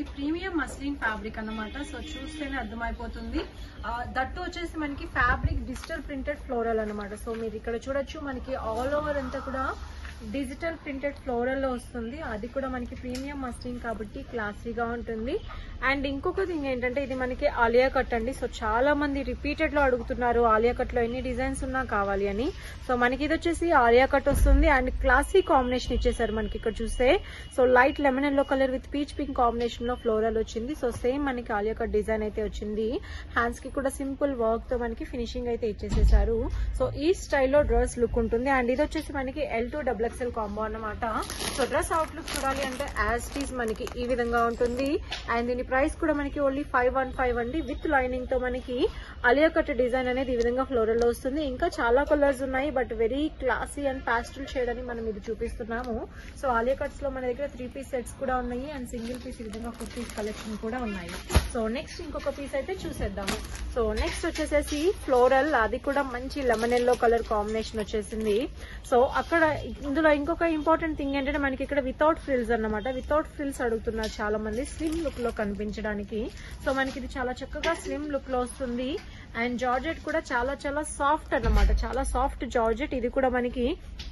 S2: ప్రీమియం మస్లిన్ ఫ్యాబ్రిక్ అన్నమాట. సో చూస్తేనే అర్థమైపోతుంది. దట్టు వచ్చేసి మనకి ఫ్యాబ్రిక్ డిజిటల్ ప్రింటెడ్ ఫ్లోరల్ అన్నమాట. సో మీరు ఇక్కడ చూడొచ్చు, మనకి ఆల్ ఓవర్ అంతా కూడా డిజిటల్ ప్రింటెడ్ ఫ్లోరల్ లో వస్తుంది. అది కూడా మనకి ప్రీమియం మస్లిన్ కాబట్టి క్లాసీగా ఉంటుంది. అండ్ ఇంకొక థింగ్ ఏంటంటే ఇది మనకి ఆలియా కట్ అండి. సో చాలా మంది రిపీటెడ్ లో అడుగుతున్నారు ఆలియా కట్ లో ఎన్ని డిజైన్స్ ఉన్నా కావాలి అని. సో మనకి ఇది వచ్చేసి ఆలియా కట్ వస్తుంది అండ్ క్లాసీ కాంబినేషన్ ఇచ్చేసారు మనకి ఇక్కడ చూస్తే. So light lemon yellow colour with peach pink combination లో ఫ్లోరల్ వచ్చింది. సో సేమ్ మనకి ఆలియా కట్ డిజైన్ అయితే వచ్చింది. హ్యాండ్స్ కి కూడా సింపుల్ వర్క్ తో మనకి ఫినిషింగ్ అయితే ఇచ్చేసేసారు. సో ఈ స్టైల్లో డ్రెస్ లుక్ ఉంటుంది. అండ్ ఇది వచ్చేసి మనకి L to double XL combo అన్నమాట. సో డ్రెస్ అవుట్లుక్ చూడాలి అంటే యాజ్ టీజ్ మనకి ఈ విధంగా ఉంటుంది. అండ్ దీని ప్రైస్ కూడా మనకి ఓన్లీ ఫైవ్ వన్ ఫైవ్ అండి. విత్ లైనింగ్ తో మనకి ఆలియా కట్ డిజైన్ అనేది ఈ విధంగా ఫ్లోరల్ లో వస్తుంది. ఇంకా చాలా కలర్స్ ఉన్నాయి but very classy and pastel shade అని మనం ఇది చూపిస్తున్నాము. సో ఆలియా కట్స్ లో మన దగ్గర త్రీ పీస్ సెట్స్ కూడా ఉన్నాయి అండ్ సింగిల్ పీస్ ఈ విధంగా కుర్తీస్ కలెక్షన్ కూడా ఉన్నాయి. సో నెక్స్ట్ ఇంకొక పీస్ అయితే చూసేద్దాము. సో నెక్స్ట్ వచ్చేసేసి ఫ్లోరల్, అది కూడా మంచి లెమన్ ఎల్లో కలర్ కాంబినేషన్ వచ్చేసింది. సో అక్కడ ఇందులో ఇంకొక ఇంపార్టెంట్ థింగ్ ఏంటంటే మనకి ఇక్కడ వితౌట్ ఫ్రిల్స్ అన్నమాట. వితౌట్ ఫ్రిల్స్ అడుగుతున్నారు చాలా మంది స్లిమ్ లుక్ లో కనిపించడానికి. సో మనకి ఇది చాలా చక్కగా స్లిమ్ లుక్ లో వస్తుంది. అండ్ జార్జెట్ కూడా చాలా చాలా సాఫ్ట్ అన్నమాట, చాలా సాఫ్ట్ జార్జెట్. ఇది కూడా మనకి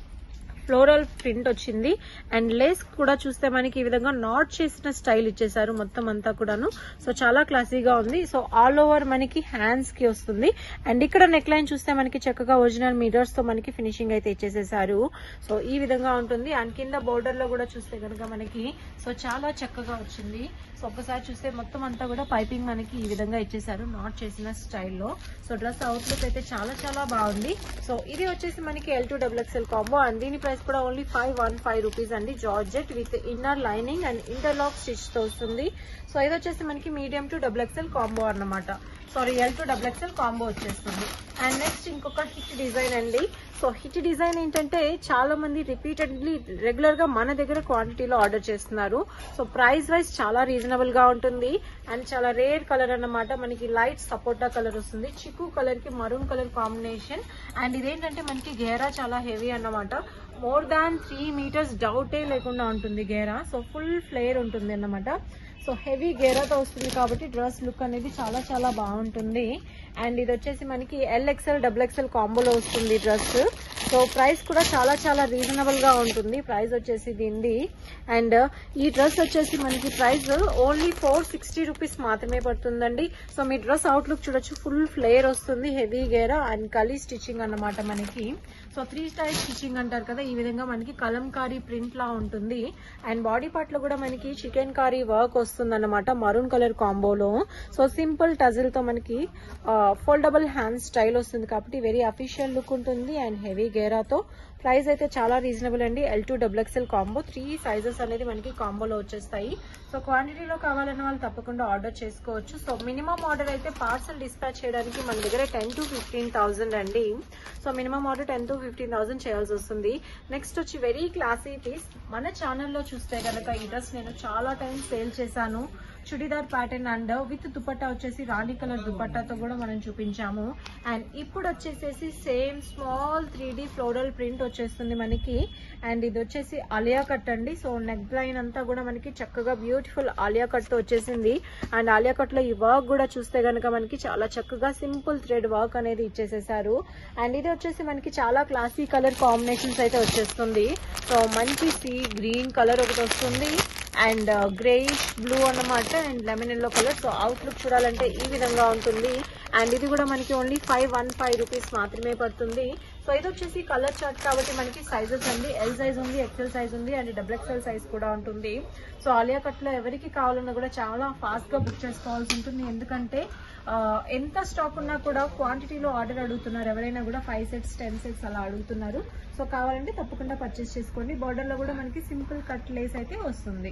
S2: ఫ్లోరల్ ప్రింట్ వచ్చింది. అండ్ లేస్ కూడా చూస్తే మనకి ఈ విధంగా నాట్ చేసిన స్టైల్ ఇచ్చేసారు మొత్తం అంతా కూడాను. సో చాలా క్లాసీగా ఉంది. సో ఆల్ ఓవర్ మనకి హ్యాండ్స్ కి వస్తుంది. అండ్ ఇక్కడ నెక్ లైన్ చూస్తే మనకి చక్కగా ఒరిజినల్ మిరర్స్ తో మనకి ఫినిషింగ్ అయితే ఇచ్చేసేసారు. సో ఈ విధంగా ఉంటుంది. అండ్ కింద బోర్డర్ లో కూడా చూస్తే కనుక మనకి సో చాలా చక్కగా వచ్చింది. సో ఒక్కసారి చూస్తే మొత్తం అంతా కూడా పైపింగ్ మనకి ఈ విధంగా ఇచ్చేసారు నాట్ చేసిన స్టైల్లో. సో డ్రెస్ అవుట్లుక్ అయితే చాలా చాలా బాగుంది. సో ఇది వచ్చేసి మనకి L to double XL combo and దీని ప్రైస్ కూడా only five one five rupees అండి. Georgette with inner lining and interlock stitch తో వస్తుంది. సో ఇది వచ్చేసి మనకి medium to double XL combo అన్నమాట. Sorry L to double XL combo వచ్చేస్తుంది. అండ్ నెక్స్ట్ ఇంకొక హిట్ డిజైన్ అండి. సో హిట్ డిజైన్ ఏంటంటే చాలా మంది రిపీటెడ్లీ రెగ్యులర్ గా మన దగ్గర క్వాంటిటీలో ఆర్డర్ చేస్తున్నారు. సో ప్రైస్ వైజ్ చాలా రీజనబుల్ గా ఉంటుంది అండ్ చాలా రేర్ కలర్ అన్నమాట. మనకి లైట్ సపోటా కలర్ వస్తుంది, చిక్కు కలర్ కి మరూన్ కలర్ కాంబినేషన్. అండ్ ఇదేంటంటే మనకి గేరా చాలా హెవీ అన్నమాట. మోర్ దాన్ త్రీ మీటర్స్ డౌటే లేకుండా ఉంటుంది గేరా. సో ఫుల్ ఫ్లేర్ ఉంటుంది అన్నమాట. సో హెవీ గేరాతో వస్తుంది కాబట్టి డ్రెస్ లుక్ అనేది చాలా చాలా బాగుంటుంది. అండ్ ఇది వచ్చేసి మనకి ఎల్ ఎక్స్ఎల్ డబుల్ ఎక్స్ఎల్ కాంబోలో వస్తుంది డ్రెస్. సో ప్రైస్ కూడా చాలా చాలా రీజనబుల్ గా ఉంటుంది ప్రైస్ వచ్చేసి దీనిది. అండ్ ఈ డ్రెస్ వచ్చేసి మనకి price only four sixty rupees మాత్రమే పడుతుందండి. సో మీ డ్రెస్ అవుట్లుక్ చూడొచ్చు, ఫుల్ ఫ్లేర్ వస్తుంది, హెవీ గేరా అండ్ కలీ స్టిచ్చింగ్ అన్నమాట మనకి. సో త్రీ స్టైల్ స్టిచ్చింగ్ అంటారు కదా, ఈ విధంగా మనకి కలంకారీ ప్రింట్ లా ఉంటుంది. అండ్ బాడీ పార్ట్ లో కూడా మనకి చికెన్ కారీ వర్క్ వస్తుంది అన్నమాట మరూన్ కలర్ కాంబోలో. సో సింపుల్ టజిల్ తో మనకి ఫోల్డబుల్ హ్యాండ్ స్టైల్ వస్తుంది కాబట్టి వెరీ అఫీషియల్ లుక్ ఉంటుంది అండ్ హెవీ గేరాతో. ప్రైస్ అయితే చాలా రీజనబుల్ అండి. L to double XL combo three sizes అనేది మనకి కాంబోలో వచ్చేస్తాయి. సో క్వాంటిటీలో కావాలన్న వాళ్ళు తప్పకుండా ఆర్డర్ చేసుకోవచ్చు. సో మినిమం ఆర్డర్ అయితే పార్సల్ డిస్పాచ్ చేయడానికి మన దగ్గర టెన్ టు ఫిఫ్టీన్ థౌసండ్ అండి. So minimum order ten to fifteen thousand చేయాల్సి వస్తుంది. నెక్స్ట్ వచ్చి వెరీ క్లాసీ పీస్. మన ఛానల్లో చూస్తే కనుక ఈ డ్రెస్ నేను చాలా టైం సేల్ చేశాను. Churidar pattern and with dupatta వచ్చేసి రాణి కలర్ దుపట్టాతో కూడా మనం చూపించాము. అండ్ ఇప్పుడు వచ్చేసేసి same small three D floral print వచ్చేస్తుంది మనకి. అండ్ ఇది వచ్చేసి ఆలియా కట్ అండి. సో నెక్ లైన్ అంతా కూడా మనకి చక్కగా బ్యూటిఫుల్ ఆలియా కట్ తో వచ్చేసింది. అండ్ ఆలియా కట్ లో ఈ వర్క్ కూడా చూస్తే కనుక మనకి చాలా చక్కగా సింపుల్ థ్రెడ్ వర్క్ అనేది ఇచ్చేసేసారు. అండ్ ఇది వచ్చేసి మనకి చాలా క్లాసీ కలర్ కాంబినేషన్స్ అయితే వచ్చేస్తుంది. సో మంచి సీ గ్రీన్ కలర్ ఒకటి వస్తుంది అండ్ గ్రేయిష్ బ్లూ అన్నమాట and lemon yellow colour. So outlook చూడాలంటే ఈ విధంగా ఉంటుంది. అండ్ ఇది కూడా మనకి only five one five rupees మాత్రమే పడుతుంది. సో ఇది వచ్చేసి కలర్ చార్ట్ కాబట్టి మనకి సైజెస్ అండి. ఎల్ సైజ్ ఉంది, ఎక్సెల్ సైజ్ ఉంది అండ్ డబుల్ ఎక్సెల్ సైజ్ కూడా ఉంటుంది. సో ఆలియా కట్ లో ఎవరికి కావాలన్నా కూడా చాలా ఫాస్ట్ గా బుక్ చేసుకోవాల్సి ఉంటుంది. ఎందుకంటే ఎంత స్టాక్ ఉన్నా కూడా క్వాంటిటీలో ఆర్డర్ అడుగుతున్నారు ఎవరైనా కూడా. ఫైవ్ సెట్స్ టెన్ సెట్స్ అలా అడుగుతున్నారు. సో కావాలంటే తప్పకుండా పర్చేస్ చేసుకోండి. బార్డర్ లో కూడా మనకి సింపుల్ కట్ లేస్ అయితే వస్తుంది.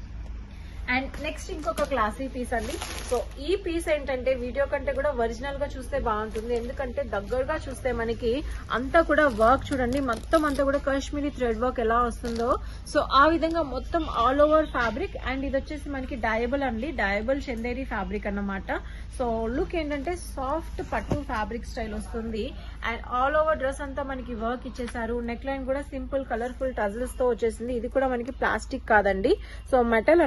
S2: అండ్ నెక్స్ట్ ఇంకొక క్లాసీ పీస్ అండి. సో ఈ పీస్ ఏంటంటే వీడియో కంటే కూడా ఒరిజినల్ గా చూస్తే బాగుంటుంది. ఎందుకంటే దగ్గరగా చూస్తే మనకి అంతా కూడా వర్క్ చూడండి, మొత్తం అంతా కూడా కాశ్మీరీ థ్రెడ్ వర్క్ ఎలా వస్తుందో సో ఆ విధంగా మొత్తం ఆల్ ఓవర్ ఫ్యాబ్రిక్. అండ్ ఇది వచ్చేసి మనకి డయబుల్ అండి, డయబుల్ చందేరి ఫ్యాబ్రిక్ అన్నమాట. సో లుక్ ఏంటంటే సాఫ్ట్ పట్టు ఫ్యాబ్రిక్ స్టైల్ వస్తుంది. అండ్ ఆల్ ఓవర్ డ్రెస్ అంతా మనకి వర్క్ ఇచ్చేసారు. నెక్ లైన్ కూడా సింపుల్ కలర్ఫుల్ టజిల్స్ తో వచ్చేసింది. ఇది కూడా మనకి ప్లాస్టిక్ కాదండి, సో మెటల్ అన్నమాట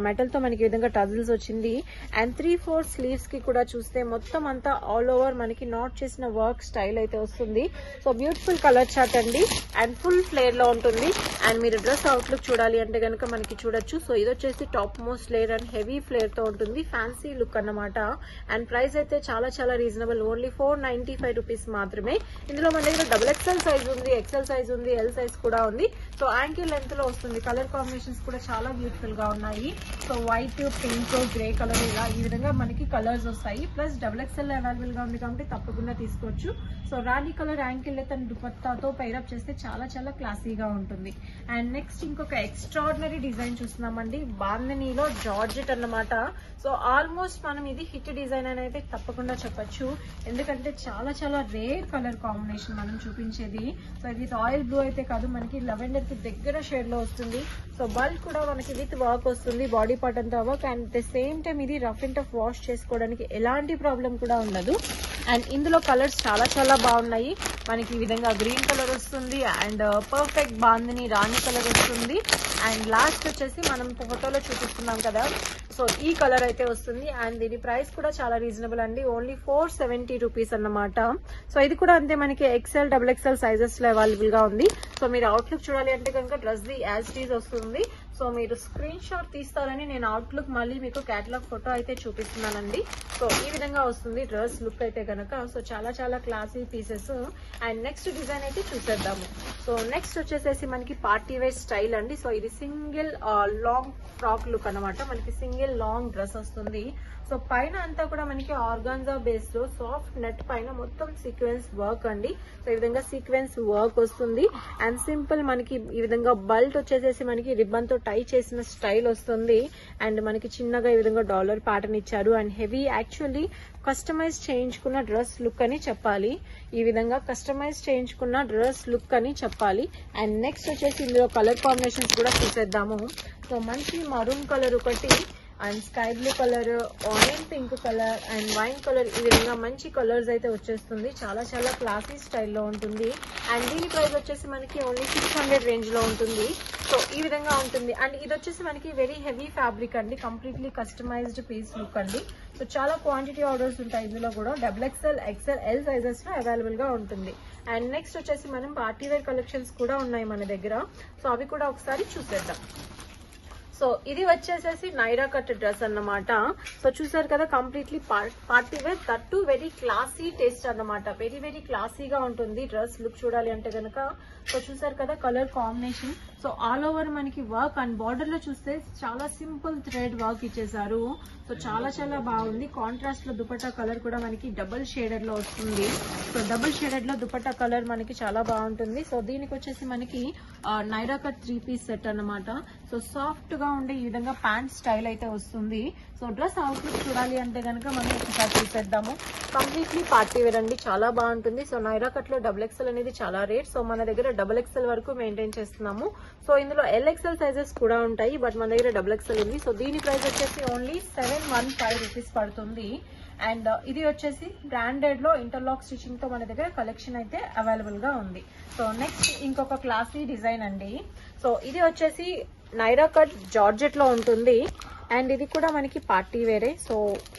S2: మెటల్ తో మనకి ఈ విధంగా టజిల్స్ వచ్చింది. అండ్ త్రీ ఫోర్ స్లీవ్స్ కి కూడా చూస్తే మొత్తం అంతా ఆల్ ఓవర్ మనకి నాట్ చేసిన వర్క్ స్టైల్ అయితే వస్తుంది. సో బ్యూటిఫుల్ కలర్ చార్ట్ అండి అండ్ ఫుల్ ఫ్లేర్ లో ఉంటుంది. అండ్ మీరు డ్రెస్ అవుట్లుక్ చూడాలి అంటే కనుక మనకి చూడొచ్చు. సో ఇది వచ్చేసి top most layer and heavy flare తో ఉంటుంది, ఫ్యాన్సీ లుక్ అన్నమాట. అండ్ ప్రైస్ అయితే చాలా చాలా reasonable, only four ninety five rupees మాత్రమే. ఇందులో మన దగ్గర డబుల్ ఎక్స్ఎల్ సైజ్ ఉంది, ఎక్స్ఎల్ సైజ్ ఉంది, ఎల్ సైజ్ కూడా ఉంది. సో యాంకిల్ లెంత్ లో వస్తుంది. కలర్ కాంబినేషన్స్ కూడా చాలా బ్యూటిఫుల్ గా ఉన్నాయి. So white, pink, grey colour ఇలా ఈ విధంగా మనకి కలర్స్ వస్తాయి. ప్లస్ డబుల్ ఎక్స్ఎల్ అవైలబుల్ గా ఉంది కాబట్టి తప్పకుండా తీసుకోవచ్చు. So rani colour ankle length and దుపట్టాతో పైరప్ చేస్తే చాలా చాలా క్లాసీగా ఉంటుంది. అండ్ నెక్స్ట్ ఇంకొక ఎక్స్ట్రాడినరీ డిజైన్ చూస్తున్నామండి, బాందనీలో జార్జెట్ అన్నమాట. సో ఆల్మోస్ట్ మనం ఇది హిట్ డిజైన్ అని అయితే తప్పకుండా చెప్పొచ్చు, ఎందుకంటే చాలా చాలా రేర్ కలర్ కాంబినేషన్ మనం చూపించేది. సో ఇది ఆయిల్ బ్లూ అయితే కాదు, మనకి లెవెండర్ కి దగ్గర షేడ్ లో వస్తుంది. సో బల్క్ కూడా మనకి విత్ వర్క్ వస్తుంది, బాడీ పార్ట్ అంతా work. And the same time ఇది రఫ్ అండ్ టఫ్ వాష్ చేసుకోవడానికి ఎలాంటి ప్రాబ్లం కూడా ఉండదు. అండ్ ఇందులో కలర్స్ చాలా చాలా బాగున్నాయి. మనకి ఈ విధంగా గ్రీన్ కలర్ వస్తుంది and perfect bandhani rani colour వస్తుంది. అండ్ లాస్ట్ వచ్చేసి మనం ఫోటోలో చూపిస్తున్నాం కదా, సో ఈ కలర్ అయితే వస్తుంది. అండ్ దీని ప్రైస్ కూడా చాలా రీజనబుల్ అండి, ఓన్లీ ఫోర్ సెవెంటీ రూపీస్ అన్నమాట. సో ఇది కూడా అంతే, మనకి ఎక్స్ఎల్ డబుల్ ఎక్స్ఎల్ సైజెస్ లో అవైలబుల్ గా ఉంది. సో మీరు అవుట్లుక్ చూడాలి అంటే కనుక డ్రెస్ ది యాజ్ ఇట్ ఈజ్ వస్తుంది. సో మీరు స్క్రీన్ షాట్ తీస్తారని నేను అవుట్లుక్ మళ్ళీ మీకు క్యాటలాగ్ ఫోటో అయితే చూపిస్తున్నానండి. సో ఈ విధంగా వస్తుంది డ్రెస్ లుక్ అయితే కనుక. సో చాలా చాలా classy pieces. And next design అయితే చూసేద్దాము. సో నెక్స్ట్ వచ్చేసేసి మనకి పార్టీ వేర్ స్టైల్ అండి. సో ఇది సింగిల్ లాంగ్ ఫ్రాక్ లుక్ అనమాట, మనకి సింగిల్ లాంగ్ డ్రెస్ వస్తుంది. సో పైన అంతా కూడా మనకి ఆర్గాన్జా బేస్ లో సాఫ్ట్ నెట్ పైన మొత్తం సీక్వెన్స్ వర్క్ అండి. సో ఈ విధంగా సీక్వెన్స్ వర్క్ వస్తుంది. అండ్ సింపుల్ మనకి ఈ విధంగా బల్ట్ వచ్చేసేసి మనకి రిబ్బన్ తో టై చేసిన స్టైల్ వస్తుంది. అండ్ మనకి చిన్నగా ఈ విధంగా డాలర్ ప్యాటర్న్ ఇచ్చారు. అండ్ హెవీ యాక్చువల్లీ కస్టమైజ్ చేయించుకున్న డ్రెస్ లుక్ అని చెప్పాలి. ఈ విధంగా కస్టమైజ్ చేయించుకున్న డ్రెస్ లుక్ అని చెప్పాలి. అండ్ నెక్స్ట్ వచ్చేసి ఇందులో కలర్ కాంబినేషన్స్ కూడా చూసేద్దాము. సో మంచి మరూన్ కలర్ ఒకటి, and sky blue colour, onion pink colour and wine colour, ఈ విధంగా మంచి కలర్స్ అయితే వచ్చేస్తుంది. చాలా చాలా క్లాసీ స్టైల్లో ఉంటుంది. అండ్ దీని ప్రైస్ వచ్చేసి మనకి ఓన్లీ సిక్స్ హండ్రెడ్ రేంజ్ లో ఉంటుంది. సో ఈ విధంగా ఉంటుంది. అండ్ ఇది వచ్చేసి మనకి వెరీ హెవీ ఫ్యాబ్రిక్ అండి, కంప్లీట్లీ కస్టమైజ్డ్ పీస్ లుక్ అండి. సో చాలా క్వాంటిటీ ఆర్డర్స్ ఉంటాయి ఇందులో కూడా, double XL, XL, L sizes లో అవైలబుల్ గా ఉంటుంది. అండ్ నెక్స్ట్ వచ్చేసి మనం పార్టీ వేర్ కలెక్షన్స్ కూడా ఉన్నాయి మన దగ్గర. సో అవి కూడా ఒకసారి చూసేద్దాం. సో ఇది వచ్చేసేసి నైరా కట్ డ్రెస్ అన్నమాట. సో చూసారు కదా, completely party wear, that very classy taste అన్నమాట. వెరీ వెరీ క్లాసీగా ఉంటుంది డ్రెస్ లుక్ చూడాలి అంటే కనుక. సో చూసారు కదా colour combination. So all over మనకి వర్క్ అండ్ బార్డర్ లో చూస్తే చాలా సింపుల్ థ్రెడ్ వర్క్ ఇచ్చేసారు. సో చాలా చాలా బాగుంది. కాంట్రాస్ట్ లో దుపట్టా కలర్ కూడా మనకి డబుల్ షేడెడ్ లో వస్తుంది. సో డబుల్ షేడెడ్ లో దుపట్టా కలర్ మనకి చాలా బాగుంటుంది. సో దీనికి వచ్చేసి మనకి Naira cut three piece set అన్నమాట. సో సాఫ్ట్ గా ఉండే ఈ విధంగా ప్యాంట్ స్టైల్ అయితే వస్తుంది. సో డ్రెస్ అవుట్లుక్ చూడాలి అంటే కనుక మనం ఒకసారి చూసేద్దాము. కంప్లీట్లీ పార్టీ వేర్ అండి, చాలా బాగుంటుంది. సో నైరా కట్ లో డబుల్ ఎక్స్ఎల్ అనేది చాలా రేట్. సో మన దగ్గర డబుల్ ఎక్స్ఎల్ వరకు మెయింటైన్ చేస్తున్నాము. సో ఇందులో ఎల్ ఎక్స్ఎల్ సైజెస్ కూడా ఉంటాయి, బట్ మన దగ్గర డబుల్ ఎక్స్ఎల్ ఉంది. సో దీని ప్రైస్ వచ్చేసి only seven one five rupees పడుతుంది. అండ్ ఇది వచ్చేసి బ్రాండెడ్ లో ఇంటర్లాక్ స్టిచింగ్ తో మన దగ్గర కలెక్షన్ అయితే అవైలబుల్ గా ఉంది. సో నెక్స్ట్ ఇంకొక క్లాసీ డిజైన్ అండి. సో ఇది వచ్చేసి నైరా కట్ జార్జెట్ లో ఉంటుంది. అండ్ ఇది కూడా మనకి పార్టీ వేరే. సో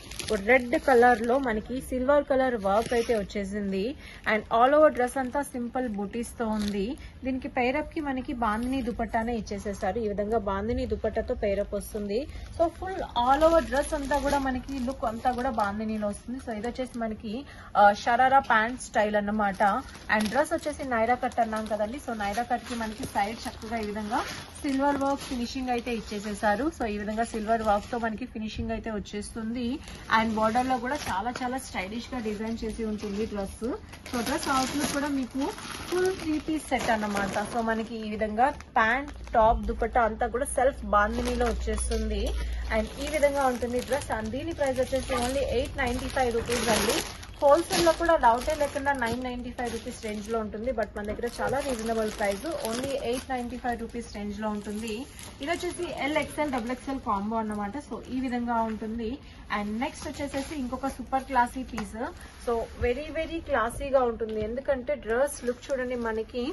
S2: రెడ్ కలర్ లో మనకి సిల్వర్ కలర్ వర్క్ అయితే వచ్చేసింది. అండ్ ఆల్ ఓవర్ డ్రెస్ అంతా సింపుల్ బూటీస్ తో ఉంది. దీనికి పైరప్ కి మనకి బాందిని దుపట్టానే ఇచ్చేసేసారు. ఈ విధంగా బాందిని దుపట్టాతో పైరప్ వస్తుంది. So full all over dress అంతా కూడా మనకి లుక్ అంతా కూడా బాందినీలో వస్తుంది. సో ఇది వచ్చేసి మనకి షరారా ప్యాంట్ స్టైల్ అన్నమాట. అండ్ డ్రెస్ వచ్చేసి నైరా కట్ అన్నాం కదండి. సో నైరా కట్ కి మనకి సైడ్ చక్కగా ఈ విధంగా సిల్వర్ వర్క్ ఫినిషింగ్ అయితే ఇచ్చేసేసారు. సో ఈ విధంగా సిల్వర్ వర్క్ తో మనకి ఫినిషింగ్ అయితే వచ్చేస్తుంది. అండ్ బార్డర్ లో కూడా చాలా చాలా స్టైలిష్ గా డిజైన్ చేసి ఉంటుంది డ్రెస్. సో డ్రెస్ అవుట్లుక్ కూడా మీకు ఫుల్ త్రీ పీస్ సెట్ అన్నమాట. సో మనకి ఈ విధంగా ప్యాంట్, టాప్, దుపట్టా అంతా కూడా సెల్ఫ్ బాందినీలో వచ్చేస్తుంది. అండ్ ఈ విధంగా ఉంటుంది డ్రెస్. అండ్ దీని ప్రైస్ వచ్చేసి only eight ninety five rupees అండి. హోల్సేల్ లో కూడా డౌటే లేకుండా nine ninety five rupees range లో ఉంటుంది. బట్ మన దగ్గర చాలా reasonable price, only eight ninety five rupees range లో ఉంటుంది. ఇది వచ్చేసి L XL double XL combo అన్నమాట. సో ఈ విధంగా ఉంటుంది. అండ్ నెక్స్ట్ వచ్చేసేసి ఇంకొక super classy piece. So very very క్లాసీగా ఉంటుంది, ఎందుకంటే డ్రెస్ లుక్ చూడండి, మనకి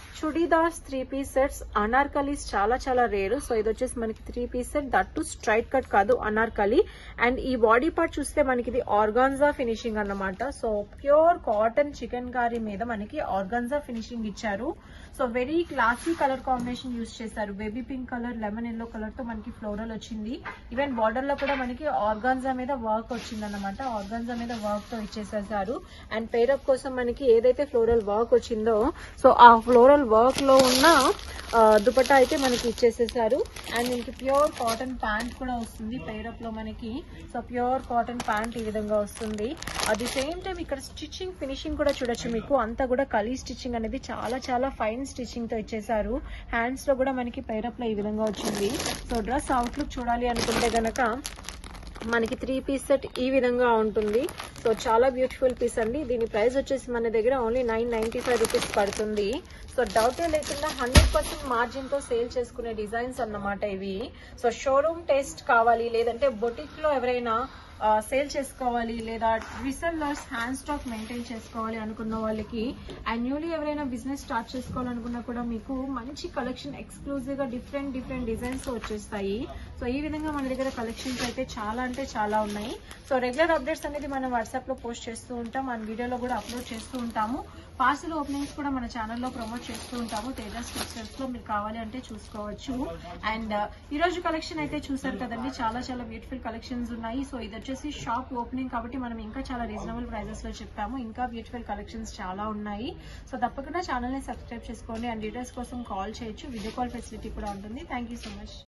S2: churidars three piece sets, anarkalis చాలా చాలా రేరు. సో ఇది వచ్చేసి మనకి three piece set, that too straight cut కాదు, అనార్కలి. అండ్ ఈ బాడీ పార్ట్ చూస్తే మనకి ఇది ఆర్గాన్జా ఫినిషింగ్ అన్నమాట. So pure cotton chikankari మీద మనకి ఆర్గాన్జా ఫినిషింగ్ ఇచ్చారు. So very classy colour combination use చేశారు. Baby pink colour, lemon yellow colour తో మనకి ఫ్లోరల్ వచ్చింది. ఈవెన్ బార్డర్ లో కూడా మనకి ఆర్గాన్జా మీద వర్క్ వచ్చింది అన్నమాట. ఆర్గాన్జా మీద వర్క్ తో ఇచ్చేసేసారు. అండ్ పేరప్ కోసం మనకి ఏదైతే ఫ్లోరల్ వర్క్ వచ్చిందో సో ఆ ఫ్లోరల్ వర్క్ లో ఉన్న దుపట్టా అయితే మనకి ఇచ్చేసేసారు. అండ్ మనకి ప్యూర్ కాటన్ ప్యాంట్ కూడా వస్తుంది పేరప్ లో మనకి. సో ప్యూర్ కాటన్ ప్యాంట్ ఈ విధంగా వస్తుంది. అట్ ది సేమ్ టైం ఇక్కడ స్టిచ్చింగ్ ఫినిషింగ్ కూడా చూడొచ్చు మీకు. అంతా కూడా కలీ స్టిచ్చింగ్ అనేది చాలా చాలా ఫైన్ స్టిచ్చింగ్ తో ఇచ్చేసారు. హ్యాండ్స్ లో కూడా మనకి పేరప్ లో ఈ విధంగా వచ్చింది. సో డ్రెస్ అవుట్లుక్ చూడాలి అనుకుంటే గనక మనకి త్రీ పీస్ సెట్ ఈ విధంగా ఉంటుంది. సో చాలా బ్యూటిఫుల్ పీస్ అండి. దీని ప్రైస్ వచ్చేసి మన దగ్గర only nine ninety five rupees పడుతుంది. సో డౌటే లేకుండా హండ్రెడ్ పర్సెంట్ మార్జిన్ తో సేల్ చేసుకునే డిజైన్స్ అన్నమాట ఇవి. సో షోరూమ్ టేస్ట్ కావాలి, లేదంటే బొటిక్ లో ఎవరైనా సేల్ చేసుకోవాలి, లేదా రీసెల్లర్స్ హ్యాండ్ స్టాక్ మెయింటైన్ చేసుకోవాలి అనుకున్న వాళ్ళకి, అండ్ న్యూలీ ఎవరైనా బిజినెస్ స్టార్ట్ చేసుకోవాలనుకున్నా కూడా మీకు మంచి కలెక్షన్ ఎక్స్క్లూజివ్ గా డిఫరెంట్ డిఫరెంట్ డిజైన్స్ వచ్చేస్తాయి. సో ఈ విధంగా మన దగ్గర కలెక్షన్స్ అయితే చాలా అంటే చాలా ఉన్నాయి. సో రెగ్యులర్ అప్డేట్స్ అనేది మనం వాట్సాప్ లో పోస్ట్ చేస్తూ ఉంటాం, మన వీడియోలో కూడా అప్లోడ్ చేస్తూ ఉంటాము. పార్సల్ ఓపెనింగ్స్ కూడా మన ఛానల్లో ప్రమోట్ చేస్తూ ఉంటాము. తేజస్ టెక్స్టైల్స్ లో మీరు కావాలి అంటే చూసుకోవచ్చు. అండ్ ఈ రోజు కలెక్షన్ అయితే చూసారు కదండి, చాలా చాలా బ్యూటిఫుల్ కలెక్షన్స్ ఉన్నాయి. సో ఇది వచ్చేసి షాప్ ఓపెనింగ్ కాబట్టి మనం ఇంకా చాలా రీజనబుల్ ప్రైజెస్ లో చెప్తాము. ఇంకా బ్యూటిఫుల్ కలెక్షన్స్ చాలా ఉన్నాయి. సో తప్పకుండా ఛానల్ ని సబ్స్క్రైబ్ చేసుకోండి. అండ్ డీటెయిల్స్ కోసం కాల్ చేయొచ్చు. వీడియో కాల్ ఫెసిలిటీ కూడా ఉంటుంది. Thank you so much.